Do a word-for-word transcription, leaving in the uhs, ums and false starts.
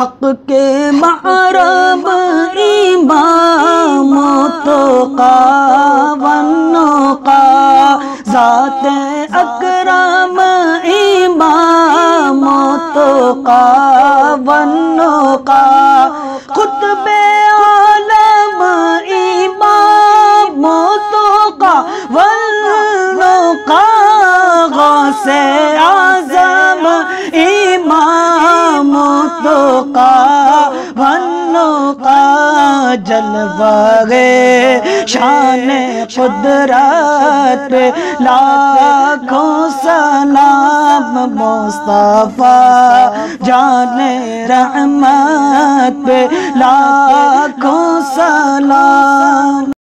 हक के महरब इमाम तो कावन्नो का ज़ाते अकरम इमाम तो कावन्नो का खुतबे आलम इमाम तो कावन्नो का गौसे आज़म इमाम तो कावन्नो का जलवाए शान कुदरत लाखों सलाम मुस्तफा जाने रहमत लाखों सलाम।